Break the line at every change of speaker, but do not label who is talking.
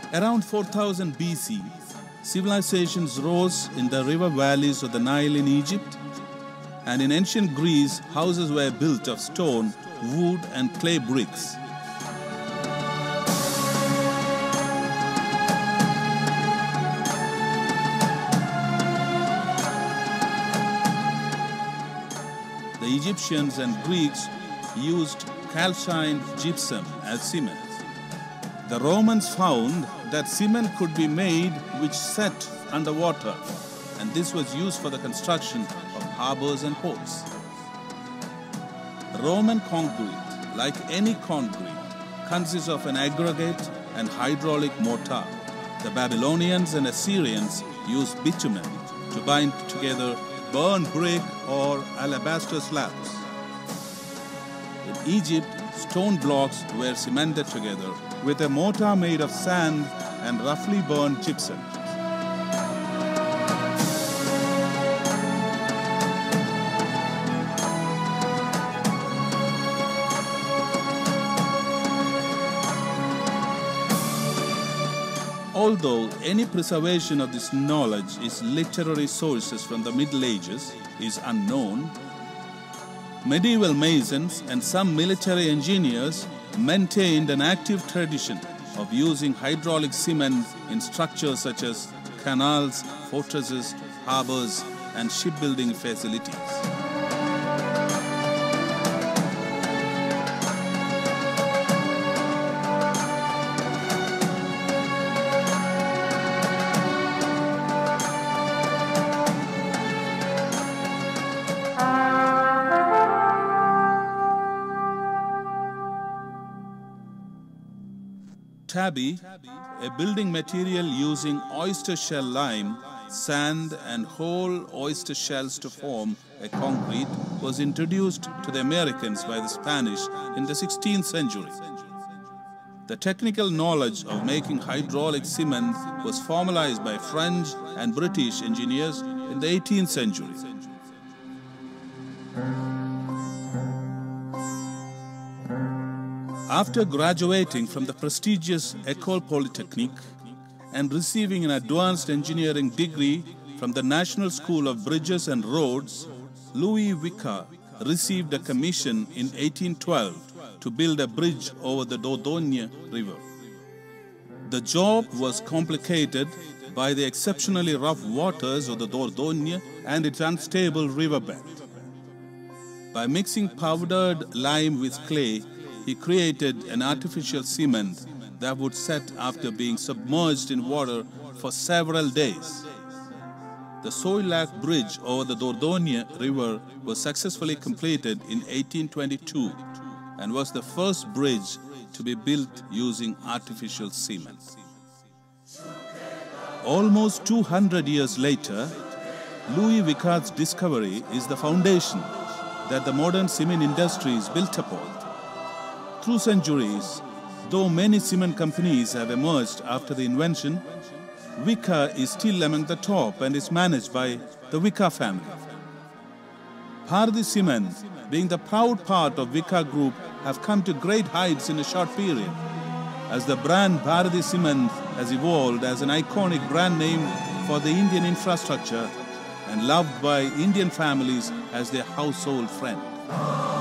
Around 4000 BC, civilizations rose in the river valleys of the Nile in Egypt, and in ancient Greece, houses were built of stone, wood, and clay bricks. The Egyptians and Greeks used calcined gypsum as cement. The Romans found that cement could be made which set underwater, and this was used for the construction of harbors and ports. Roman concrete, like any concrete, consists of an aggregate and hydraulic mortar. The Babylonians and Assyrians used bitumen to bind together burnt brick or alabaster slabs. In Egypt, stone blocks were cemented together with a mortar made of sand and roughly burnt gypsum. Although any preservation of this knowledge is literary sources from the Middle Ages is unknown, medieval masons and some military engineers maintained an active tradition of using hydraulic cement in structures such as canals, fortresses, harbors, and shipbuilding facilities. Tabby, a building material using oyster shell lime, sand and whole oyster shells to form a concrete, was introduced to the Americans by the Spanish in the 16th century. The technical knowledge of making hydraulic cement was formalized by French and British engineers in the 18th century. After graduating from the prestigious École Polytechnique and receiving an advanced engineering degree from the National School of Bridges and Roads, Louis Vicat received a commission in 1812 to build a bridge over the Dordogne River. The job was complicated by the exceptionally rough waters of the Dordogne and its unstable riverbed. By mixing powdered lime with clay, he created an artificial cement that would set after being submerged in water for several days. The Soillac Bridge over the Dordogne River was successfully completed in 1822 and was the first bridge to be built using artificial cement. Almost 200 years later, Louis Vicat's discovery is the foundation that the modern cement industry is built upon. Through centuries, though many cement companies have emerged after the invention, Vicat is still among the top and is managed by the Vicat family. Bharathi Cement, being the proud part of Vicat Group, have come to great heights in a short period, as the brand Bharathi Cement has evolved as an iconic brand name for the Indian infrastructure and loved by Indian families as their household friend.